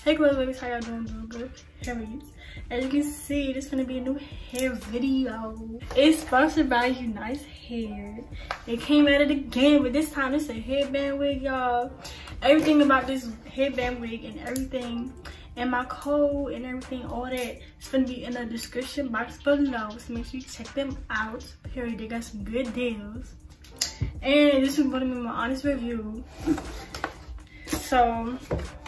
Hey girls, babies, how y'all doing? Doing good? Period. As you can see, this is gonna be a new hair video. It's sponsored by Unice Hair. It came out of the game, but this time it's a headband wig, y'all. Everything about this headband wig and everything, and my code and everything, all that, it's gonna be in the description box below. So make sure you check them out. Period. They got some good deals. And this is gonna be my honest review. So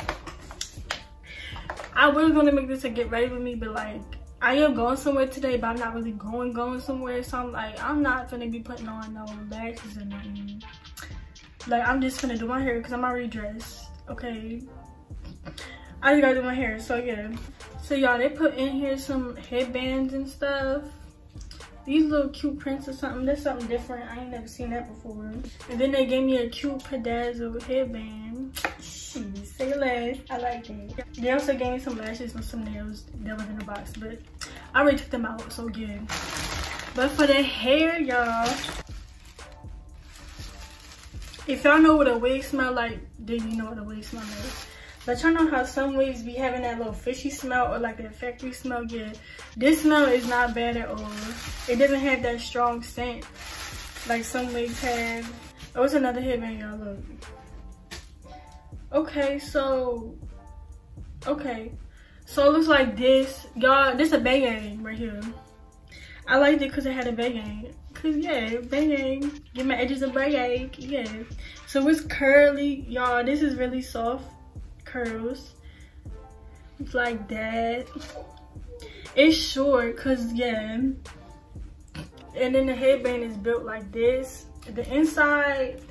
I was gonna make this a get ready with me, but like I am going somewhere today, but I'm not really going somewhere. So I'm like, I'm not gonna be putting on no lashes or nothing. Like I'm just gonna do my hair because I'm already dressed. Okay, I just gotta do my hair. So yeah, so y'all, they put in here some headbands and stuff. These little cute prints or something. That's something different. I ain't never seen that before. And then they gave me a cute pedazzle headband. Say less. I like it. They also gave me some lashes and some nails that was in the box, but I already took them out, so good. But for the hair, y'all, if y'all know what a wig smell like, then you know what a wig smell like. But y'all know how some wigs be having that little fishy smell or like that factory smell? Yeah, this smell is not bad at all. It doesn't have that strong scent like some wigs have. Oh, it's another headband, y'all, look. Okay, so it looks like this. Y'all, this is a bang right here. I liked it because it had a bang. Cause yeah, bang. Give my edges a bang. Yeah. So it's curly, y'all. This is really soft curls. It's like that. It's short, cause yeah. And then the headband is built like this. The inside.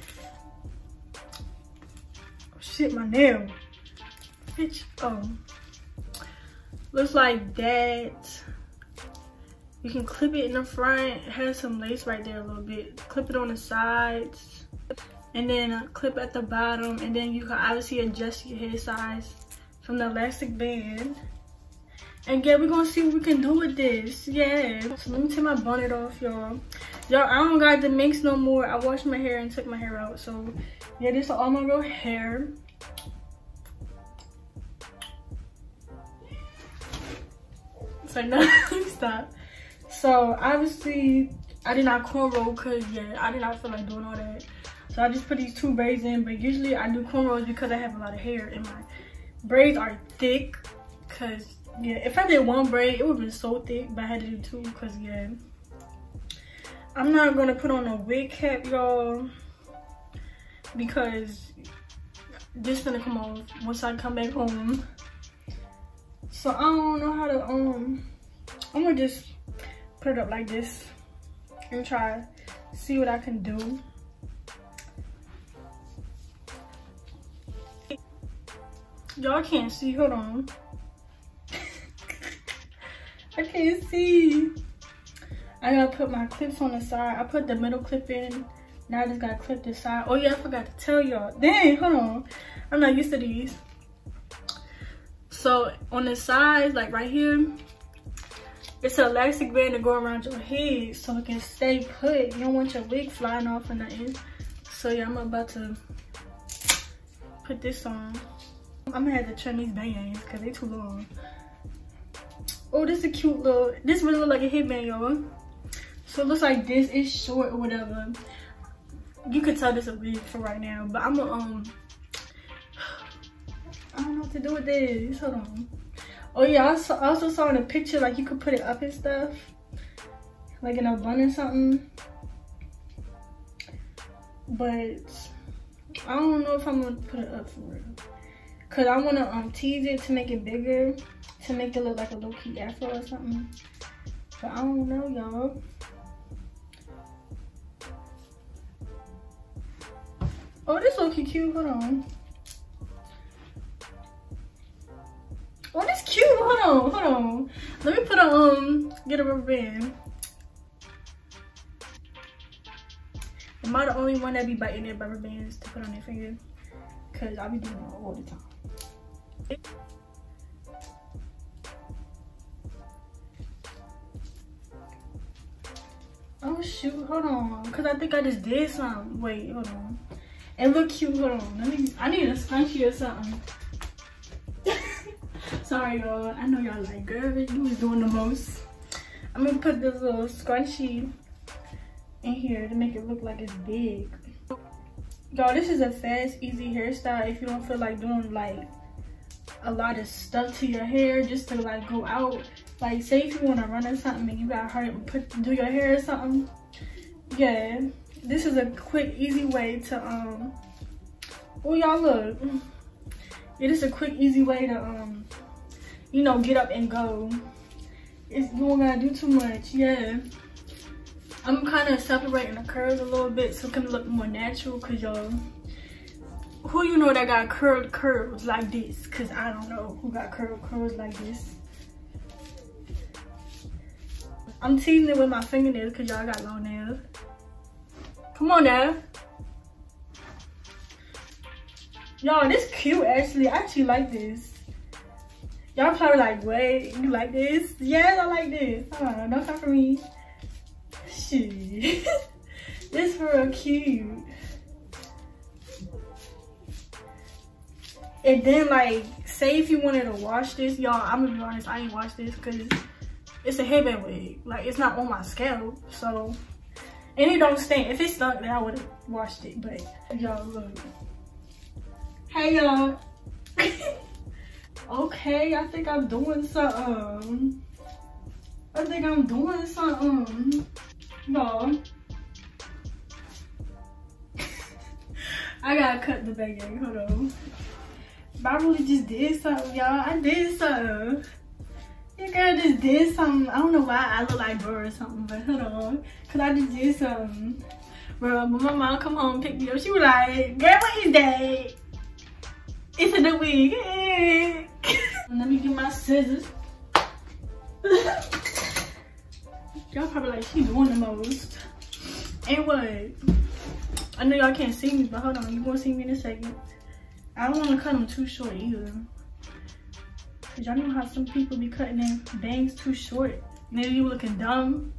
Shit, my nail. Bitch. Oh. Looks like that. You can clip it in the front. It has some lace right there a little bit. Clip it on the sides. And then clip at the bottom. And then you can obviously adjust your hair size from the elastic band. And yeah, we're gonna see what we can do with this. Yeah. So let me take my bonnet off, y'all. Y'all, I don't got the mix no more. I washed my hair and took my hair out. So yeah, this is all my real hair. So no, stop. So obviously I did not cornrow because yeah, I did not feel like doing all that. So I just put these two braids in, but usually I do cornrows because I have a lot of hair and my braids are thick. Cause yeah, if I did one braid, it would have been so thick, but I had to do two because yeah. I'm not gonna put on a wig cap, y'all, because this is gonna come off once I come back home. So I don't know how to I'm gonna just put it up like this and try see what I can do. Y'all can't see, hold on. I can't see. I gotta put my clips on the side. I put the middle clip in. Now I just gotta clip this side. Oh yeah, I forgot to tell y'all. Dang, hold on. I'm not used to these. So on the sides, like right here, it's an elastic band to go around your head so it can stay put. You don't want your wig flying off or nothing. So yeah, I'm about to put this on. I'm gonna have to trim these bangs because they too long. Oh, this is a cute little, this really look like a headband, y'all. So it looks like this, it's short or whatever. You could tell this is a wig for right now, but I'm gonna, I don't know what to do with this, hold on. Oh yeah, I also saw in a picture, like you could put it up and stuff. Like in a bun or something. But I don't know if I'm gonna put it up for real. Cause I wanna tease it to make it bigger. To make it look like a low-key afro or something. But I don't know, y'all. Oh, this low-key cute, hold on. Oh, this cute, hold on. Let me put a, get a rubber band. Am I the only one that be biting their rubber bands to put on their finger? Cause I be doing it all the time. Oh shoot, hold on. Cause I think I just did something. Wait, hold on. It look cute, hold on. I need a scrunchie or something. Sorry y'all, I know y'all like, girl, you was doing the most. I'm gonna put this little scrunchie in here to make it look like it's big. Y'all, this is a fast, easy hairstyle if you don't feel like doing like a lot of stuff to your hair just to like go out. Like say if you want to run or something and you got hurt and do your hair or something. Yeah, this is a quick, easy way to oh y'all look. Yeah, this is a quick, easy way to you know, get up and go. You don't gotta do too much. Yeah, I'm kind of separating the curls a little bit so it can look more natural. Cause y'all, who you know that got curled curls like this? Cause I don't know who got curled curls like this. I'm teasing it with my fingernails cause y'all got long nails. Come on now. Y'all, this cute actually. I actually like this. Y'all probably like, wait, you like this? Yes, I like this. Don't come for me. Shit. This real cute. And then like, say if you wanted to wash this, y'all, I'm gonna be honest, I ain't washed this because it's a headband wig. Like, it's not on my scalp, so. And it don't stink. If it stunk, then I would've washed it, but y'all look. Hey y'all. Okay, I think I'm doing something. Y'all. I gotta cut the bang. Hold on. But I really just did something, y'all. I did something. Your girl just did something. I don't know why I look like bro or something, but hold on. Cause I just did something. Bro, when my mom come home and pick me up, she was like, girl, what is that? It's a new wig. Let me get my scissors. Y'all probably like, she doing the most. And what? I know y'all can't see me, but hold on, you gonna see me in a second. I don't wanna cut them too short either. Cause y'all know how some people be cutting their bangs too short. And then you looking dumb.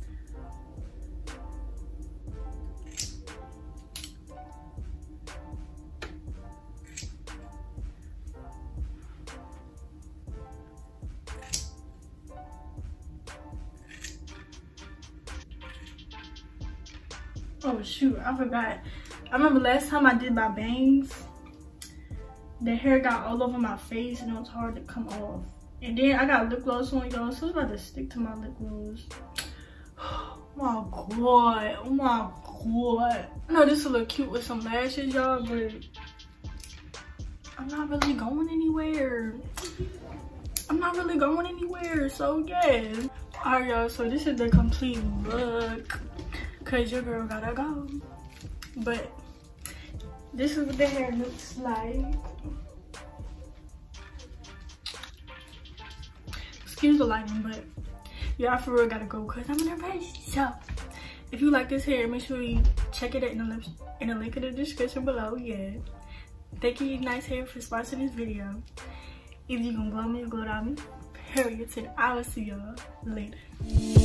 Oh shoot, I forgot. I remember last time I did my bangs, the hair got all over my face and it was hard to come off. And then I got lip gloss on, y'all, so it's about to stick to my lip gloss. Oh my god, oh my god. I know this will look cute with some lashes, y'all, but I'm not really going anywhere. So yeah. Alright y'all, so this is the complete look. Cause your girl gotta go. But this is what the hair looks like. Excuse the lighting, but yeah, I for real gotta go because I'm in a rush. So if you like this hair, make sure you check it in the link in the description below. Yeah. Thank you, Nice Hair, for sponsoring this video. If you gonna glow me or glow on me, period. And I will see y'all later.